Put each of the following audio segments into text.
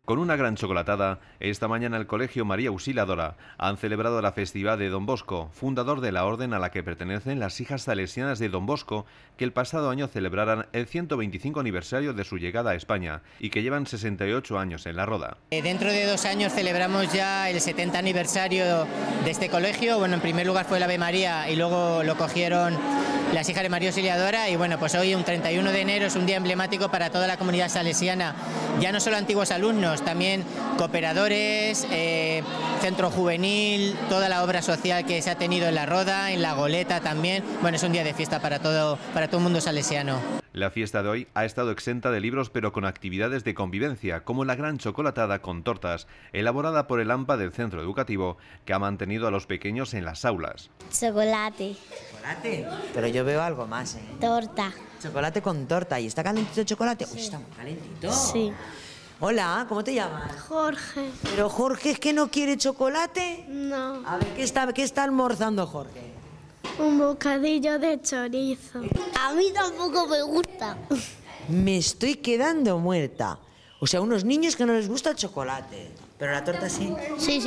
Con una gran chocolatada, esta mañana el Colegio María Auxiliadora han celebrado la festividad de Don Bosco, fundador de la orden a la que pertenecen las hijas salesianas de Don Bosco, que el pasado año celebraran el 125 aniversario de su llegada a España y que llevan 68 años en la Roda. Dentro de 2 años celebramos ya el 70 aniversario de este colegio. Bueno, en primer lugar fue el Ave María y luego lo cogieron las hijas de María Auxiliadora y bueno, pues hoy un 31 de enero es un día emblemático para toda la comunidad salesiana, ya no solo antiguos alumnos, también cooperadores, centro juvenil, toda la obra social que se ha tenido en la Roda, en la Goleta también. Bueno, es un día de fiesta para todo el mundo salesiano. La fiesta de hoy ha estado exenta de libros, pero con actividades de convivencia, como la gran chocolatada con tortas, elaborada por el AMPA del centro educativo, que ha mantenido a los pequeños en las aulas. Chocolate. ¿Chocolate? Pero yo veo algo más, ¿eh? Torta. Chocolate con torta. ¿Y está calentito el chocolate? Sí. Uy, está muy calentito. Sí. Hola, ¿cómo te llamas? Jorge. Pero Jorge, ¿es que no quiere chocolate? No. A ver, ¿qué está almorzando Jorge? Un bocadillo de chorizo. A mí tampoco me gusta. Me estoy quedando muerta. O sea, unos niños que no les gusta el chocolate. Pero la torta sí. Sí.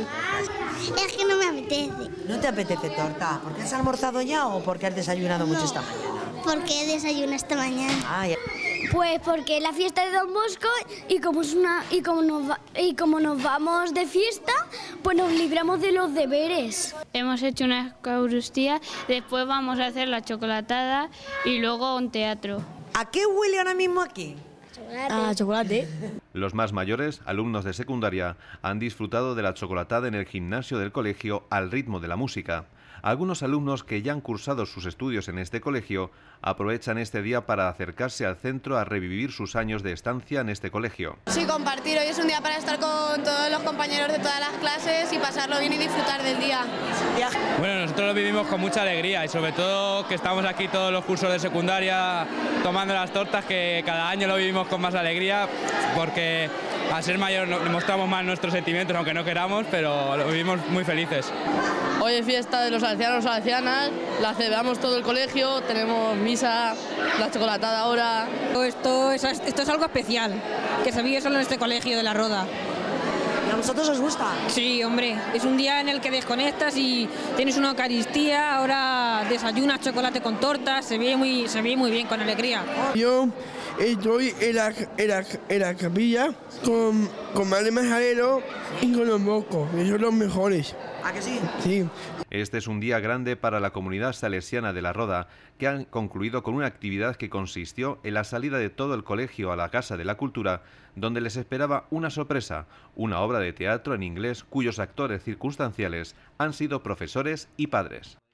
Es que no me apetece. ¿No te apetece torta? ¿Porque has almorzado ya o porque has desayunado mucho esta mañana? Porque desayuno esta mañana. Ah, ya. Pues porque es la fiesta de Don Bosco y como nos vamos de fiesta, pues nos libramos de los deberes. Hemos hecho una Eucaristía, después vamos a hacer la chocolatada y luego un teatro. ¿A qué huele ahora mismo aquí? Chocolate. Los más mayores, alumnos de secundaria, han disfrutado de la chocolatada en el gimnasio del colegio al ritmo de la música. Algunos alumnos que ya han cursado sus estudios en este colegio aprovechan este día para acercarse al centro a revivir sus años de estancia en este colegio. Sí, compartir. Hoy es un día para estar con todos los compañeros de todas las clases y pasarlo bien y disfrutar del día. Bueno, nosotros lo vivimos con mucha alegría y sobre todo que estamos aquí todos los cursos de secundaria tomando las tortas, que cada año lo vivimos con más alegría porque al ser mayor mostramos más nuestros sentimientos aunque no queramos, pero lo vivimos muy felices. Hoy es fiesta de los salesianos o salesianas, la celebramos todo el colegio, tenemos misa, la chocolatada ahora. Esto es algo especial, que se vive solo en este colegio de la Roda. ¿Y a vosotros os gusta? Sí, hombre, es un día en el que desconectas y tienes una Eucaristía, ahora desayunas chocolate con tortas, se ve muy bien, con alegría. Yo estoy en la capilla con Madre Majadero y con los mocos, que son los mejores. ¿A que sí? Sí. Este es un día grande para la comunidad salesiana de la Roda, que han concluido con una actividad que consistió en la salida de todo el colegio a la Casa de la Cultura, donde les esperaba una sorpresa, una obra de teatro en inglés cuyos actores circunstanciales han sido profesores y padres.